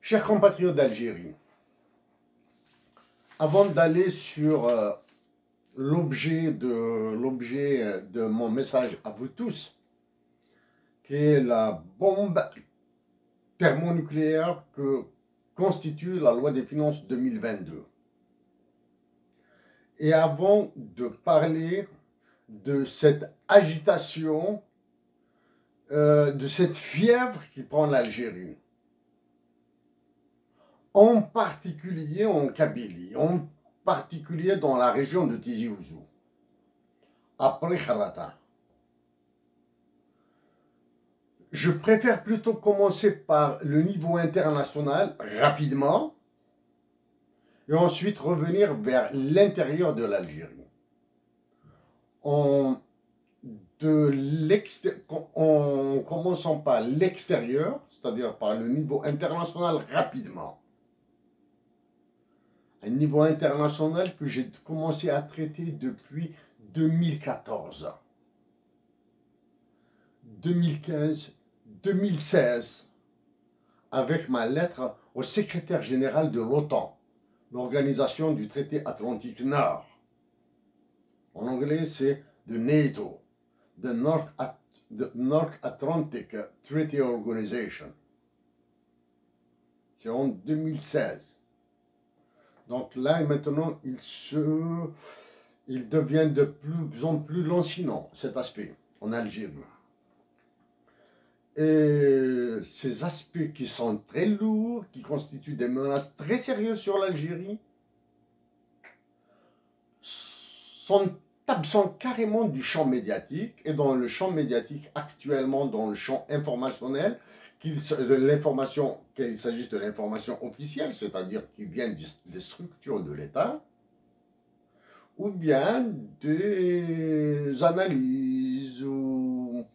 Chers compatriotes d'Algérie, avant d'aller sur l'objet de mon message à vous tous, qui est la bombe thermonucléaire que constitue la loi des finances 2022, et avant de parler de cette agitation, de cette fièvre qui prend l'Algérie, en particulier en Kabylie, en particulier dans la région de Tizi Ouzou, après Kharata. Je préfère plutôt commencer par le niveau international, rapidement, et ensuite revenir vers l'intérieur de l'Algérie. En commençant par l'extérieur, c'est-à-dire par le niveau international, rapidement. Un niveau international que j'ai commencé à traiter depuis 2014, 2015, 2016, avec ma lettre au secrétaire général de l'OTAN, l'organisation du traité Atlantique Nord. En anglais, c'est the NATO, the North Atlantic Treaty Organization. C'est en 2016. Donc là, maintenant, il devient de plus en plus lancinant, cet aspect, en Algérie. Et ces aspects qui sont très lourds, qui constituent des menaces très sérieuses sur l'Algérie, sont absents carrément du champ médiatique, et dans le champ médiatique actuellement, dans le champ informationnel, qu'il s'agisse de l'information officielle, c'est-à-dire qui vient des structures de l'État, ou bien des analyses ou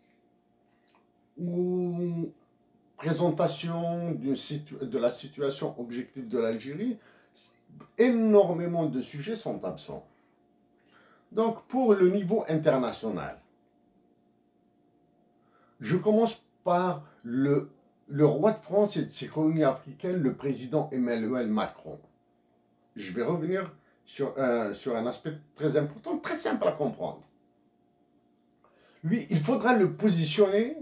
présentations de la situation objective de l'Algérie, énormément de sujets sont absents. Donc, pour le niveau international, je commence par le roi de France et de ses colonies africaines, le président Emmanuel Macron. Je vais revenir sur un aspect très important, très simple à comprendre. Lui, il faudra le positionner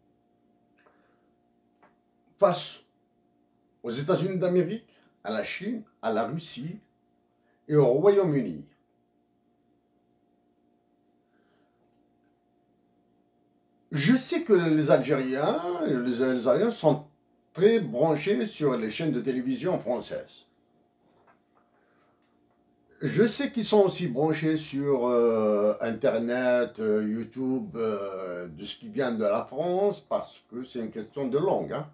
face aux États-Unis d'Amérique, à la Chine, à la Russie et au Royaume-Uni. Je sais que les Algériens sont très branchés sur les chaînes de télévision françaises. Je sais qu'ils sont aussi branchés sur Internet, YouTube, de ce qui vient de la France, parce que c'est une question de langue. Hein.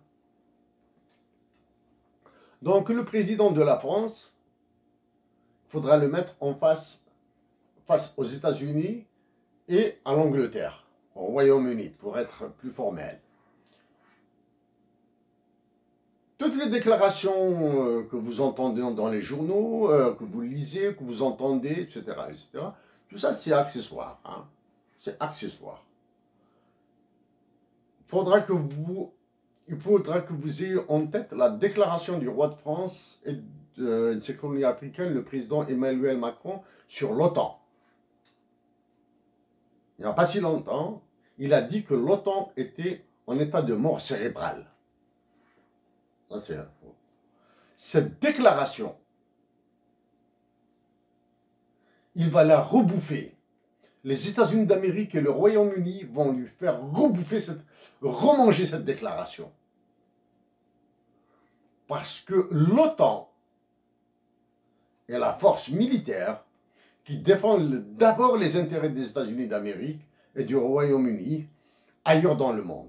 Donc le président de la France, il faudra le mettre en face aux États-Unis et à l'Angleterre. Au Royaume-Uni, pour être plus formel. Toutes les déclarations que vous entendez dans les journaux, que vous lisez, que vous entendez, etc., tout ça, c'est accessoire. Hein? C'est accessoire. Il faudra que vous ayez en tête la déclaration du roi de France et de ses colonies africaines, le président Emmanuel Macron, sur l'OTAN. Il n'y a pas si longtemps, il a dit que l'OTAN était en état de mort cérébrale. Ça, c'est faux. Cette déclaration, il va la rebouffer. Les États-Unis d'Amérique et le Royaume-Uni vont lui faire remanger cette déclaration. Parce que l'OTAN est la force militaire qui défend d'abord les intérêts des États-Unis d'Amérique et du Royaume-Uni ailleurs dans le monde.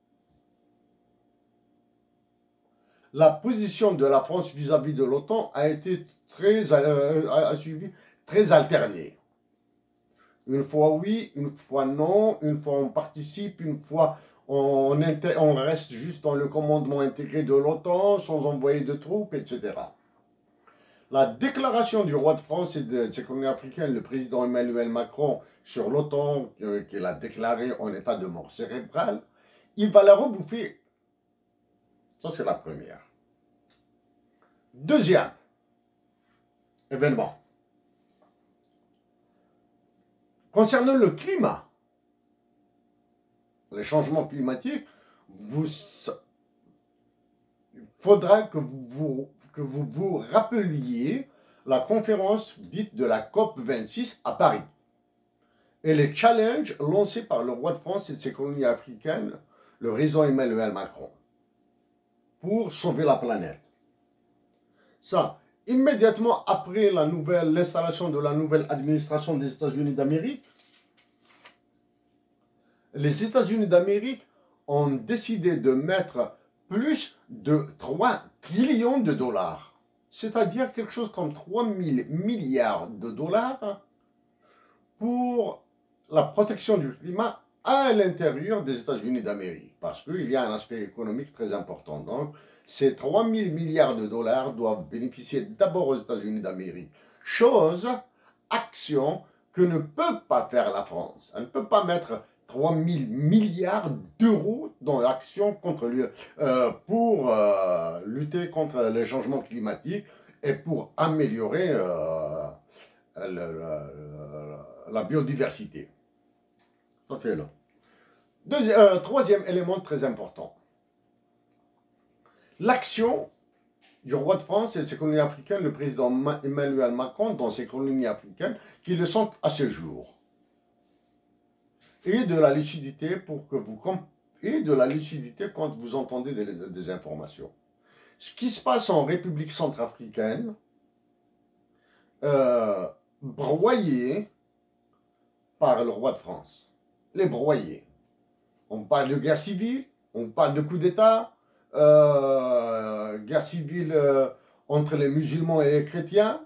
La position de la France vis-à-vis de l'OTAN a été très alternée. Une fois oui, une fois non, une fois on participe, une fois on reste juste dans le commandement intégré de l'OTAN sans envoyer de troupes, etc. La déclaration du roi de France et de ses colonies africaines, le président Emmanuel Macron, sur l'OTAN, qu'il a déclaré en état de mort cérébrale, il va la rebouffer. Ça, c'est la première. Deuxième événement. Concernant le climat, les changements climatiques, il faudra que vous rappeliez la conférence dite de la COP26 à Paris et les challenges lancés par le roi de France et de ses colonies africaines, le président Emmanuel Macron, pour sauver la planète. Ça, immédiatement après l'installation de la nouvelle administration des États-Unis d'Amérique, les États-Unis d'Amérique ont décidé de mettre plus de 3 trillions de dollars, c'est-à-dire quelque chose comme 3 000 milliards de dollars pour la protection du climat à l'intérieur des États-Unis d'Amérique, parce qu'il y a un aspect économique très important. Donc, ces 3 000 milliards de dollars doivent bénéficier d'abord aux États-Unis d'Amérique. Action que ne peut pas faire la France. Elle ne peut pas mettre 3 000 milliards d'euros dans l'action pour lutter contre les changements climatiques et pour améliorer la biodiversité. Okay, là. Troisième élément très important. L'action du roi de France et de ses colonies africaines, le président Emmanuel Macron, dans ses colonies africaines, qui le sont à ce jour. Et de la lucidité quand vous entendez des informations. Ce qui se passe en République centrafricaine, broyé par le roi de France. Les broyés. On parle de guerre civile, on parle de coup d'État, guerre civile entre les musulmans et les chrétiens.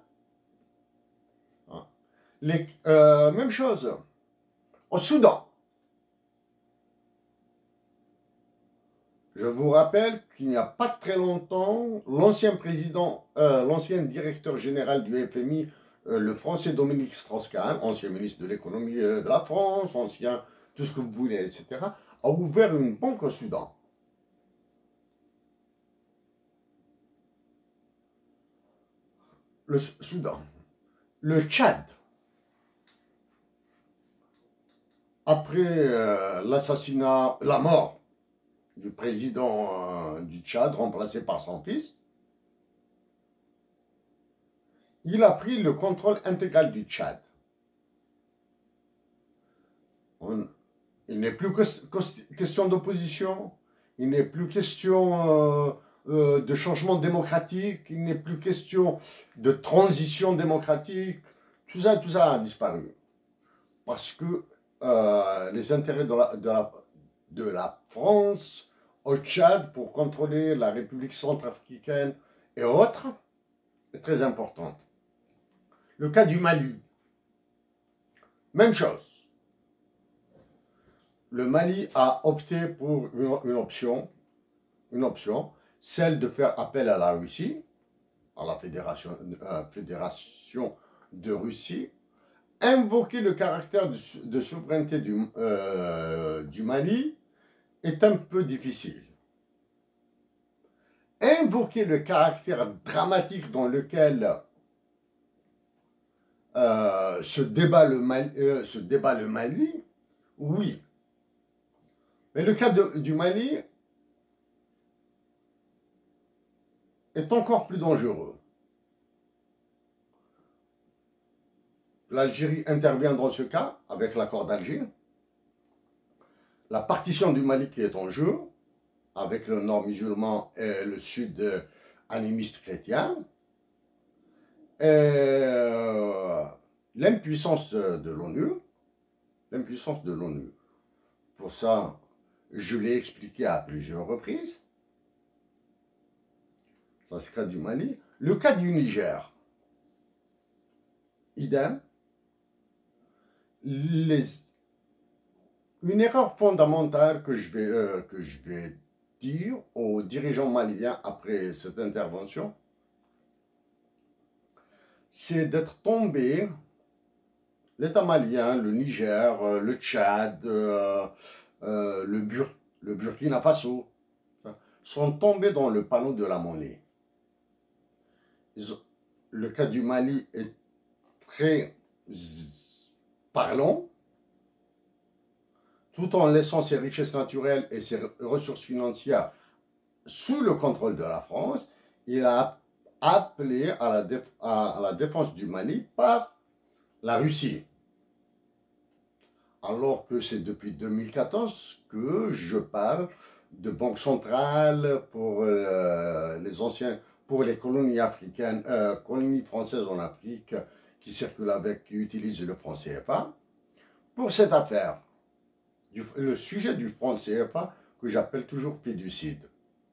Même chose au Soudan. Je vous rappelle qu'il n'y a pas très longtemps, l'ancien directeur général du FMI, le français Dominique Strauss-Kahn, ancien ministre de l'économie de la France, ancien tout ce que vous voulez, etc., a ouvert une banque au Soudan. Le Soudan. Le Tchad. Après la mort du président du Tchad, remplacé par son fils, il a pris le contrôle intégral du Tchad. Il n'est plus question d'opposition, il n'est plus question de changement démocratique, il n'est plus question de transition démocratique, tout ça a disparu. Parce que les intérêts de la France au Tchad pour contrôler la République centrafricaine et autres est très importante. Le cas du Mali, même chose. Le Mali a opté pour une option, celle de faire appel à la Russie, à la fédération de Russie, invoquer le caractère de souveraineté du Mali est un peu difficile. Invoquer le caractère dramatique dans lequel se débat le Mali, oui. Mais le cas du Mali est encore plus dangereux. L'Algérie intervient dans ce cas avec l'accord d'Alger. La partition du Mali qui est en jeu, avec le nord musulman et le sud animiste chrétien. L'impuissance de l'ONU. Pour ça, je l'ai expliqué à plusieurs reprises. Ça, c'est le cas du Mali. Le cas du Niger. Idem. Une erreur fondamentale que je vais dire aux dirigeants maliens après cette intervention, c'est d'être tombé, l'État malien, le Niger, le Tchad, le Burkina Faso, sont tombés dans le panneau de la monnaie. le cas du Mali est très parlant, tout en laissant ses richesses naturelles et ses ressources financières sous le contrôle de la France. Il a appelé à la défense du Mali par la Russie. Alors que c'est depuis 2014 que je parle de banque centrale pour pour les colonies africaines, colonies françaises en Afrique qui circulent avec, qui utilisent le franc CFA. Pour cette affaire, le sujet du franc CFA que j'appelle toujours fiducide.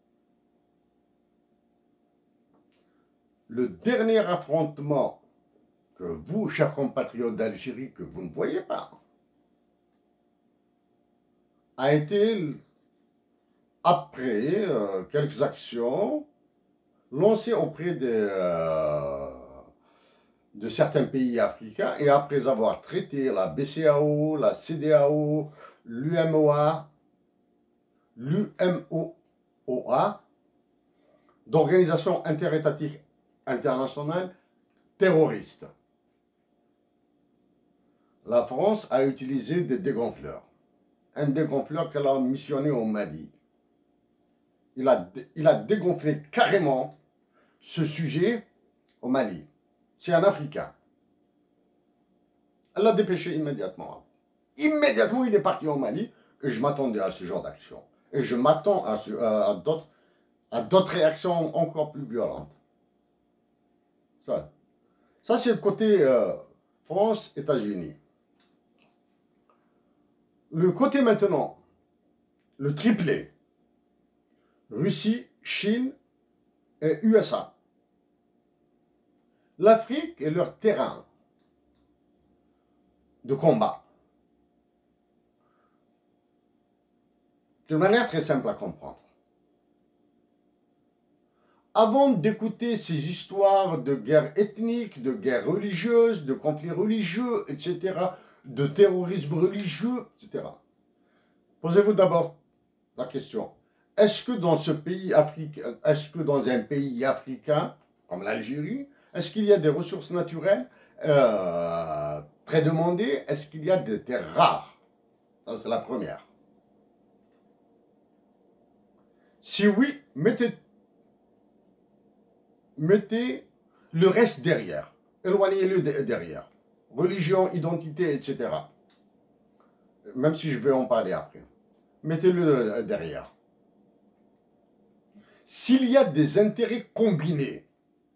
Le dernier affrontement que vous, chers compatriotes d'Algérie, que vous ne voyez pas, a été, après quelques actions lancées auprès de certains pays africains, et après avoir traité la BCEAO, la CEDEAO, l'UMOA, d'organisations interétatiques internationales terroristes. La France a utilisé des dégonfleurs. Un dégonfleur qu'elle a missionné au Mali. Il a dégonflé carrément ce sujet au Mali. C'est un Africain. Elle l'a dépêché immédiatement. Immédiatement, il est parti au Mali et je m'attendais à ce genre d'action. Et je m'attends à d'autres réactions encore plus violentes. Ça c'est le côté France-États-Unis. Le côté maintenant, le triplé, Russie, Chine et USA. L'Afrique est leur terrain de combat. De manière très simple à comprendre. Avant d'écouter ces histoires de guerre ethnique, de guerre religieuse, de conflits religieux, etc., de terrorisme religieux, etc., posez-vous d'abord la question, est-ce que dans ce pays africain, est-ce que dans un pays africain, comme l'Algérie, est-ce qu'il y a des ressources naturelles très demandées? Est-ce qu'il y a des terres rares? Ça, c'est la première. Si oui, mettez le reste derrière. Éloignez-le derrière. Religion, identité, etc. Même si je vais en parler après. Mettez-le derrière. S'il y a des intérêts combinés,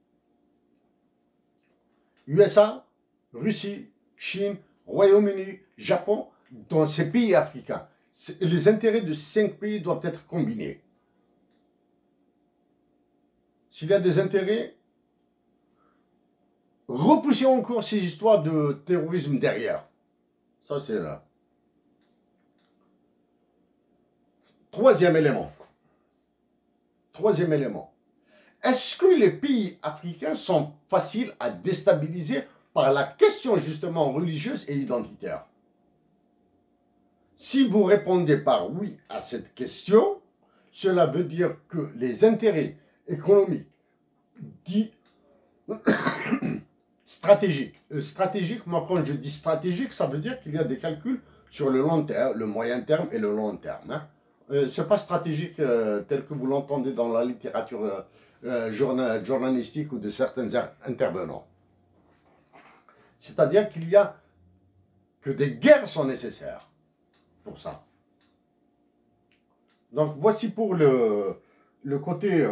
USA, Russie, Chine, Royaume-Uni, Japon, dans ces pays africains, les intérêts de 5 pays doivent être combinés. S'il y a des intérêts, repoussez encore ces histoires de terrorisme derrière. Ça, c'est là. Troisième élément. Est-ce que les pays africains sont faciles à déstabiliser par la question justement religieuse et identitaire? Si vous répondez par oui à cette question, cela veut dire que les intérêts économiques dits stratégiques. Stratégique, moi quand je dis stratégique, ça veut dire qu'il y a des calculs sur le long terme, le moyen terme et le long terme. Hein. Ce n'est pas stratégique tel que vous l'entendez dans la littérature journalistique ou de certains intervenants. C'est-à-dire qu'il y a que des guerres sont nécessaires pour ça. Donc voici pour le côté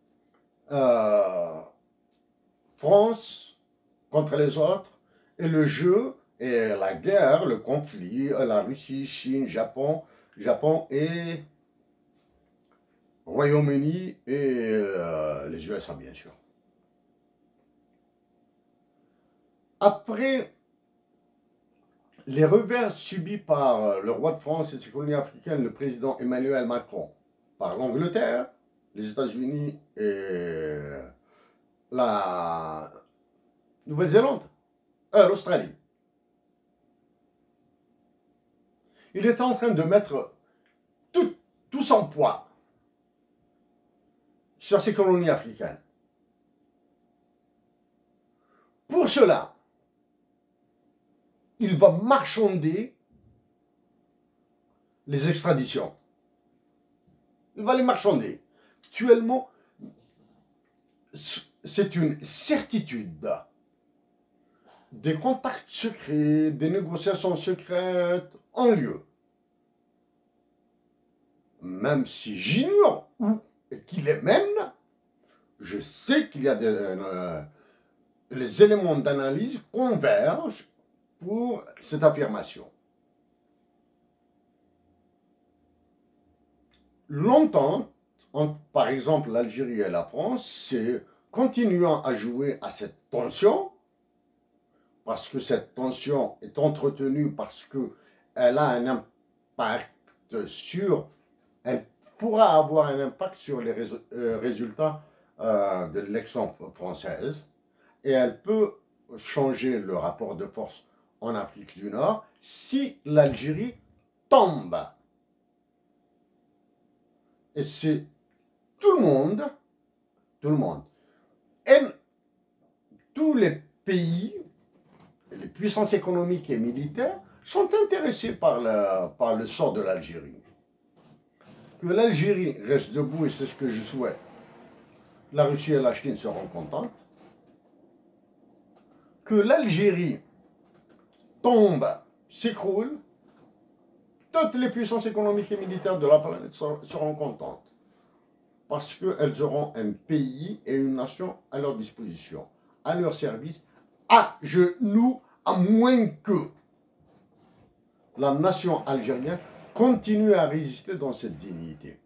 France contre les autres, et le jeu, et la guerre, le conflit, la Russie, Chine, Japon et Royaume-Uni et les USA, bien sûr. Après les revers subis par le roi de France et ses colonies africaines, le président Emmanuel Macron, par l'Angleterre, les États-Unis et la Nouvelle-Zélande, l'Australie. Il est en train de mettre tout son poids sur ces colonies africaines. Pour cela, il va marchander les extraditions. Il va les marchander. Actuellement, c'est une certitude. Des contacts secrets, des négociations secrètes ont lieu. Même si j'ignore où qu'il les mène, je sais qu'il y a les éléments d'analyse convergent pour cette affirmation. Longtemps, par exemple l'Algérie et la France, c'est continuant à jouer à cette tension, parce que cette tension est entretenue, parce qu'elle a un impact sur, elle pourra avoir un impact sur les résultats de l'élection française, et elle peut changer le rapport de force en Afrique du Nord si l'Algérie tombe. Et c'est tout le monde, et tous les pays, les puissances économiques et militaires sont intéressés par le sort de l'Algérie. Que l'Algérie reste debout, et c'est ce que je souhaite, la Russie et la Chine seront contentes. Que l'Algérie tombe, s'écroule, toutes les puissances économiques et militaires de la planète seront contentes. Parce qu'elles auront un pays et une nation à leur disposition, à leur service, à genoux, à moins que la nation algérienne continue à résister dans cette dignité.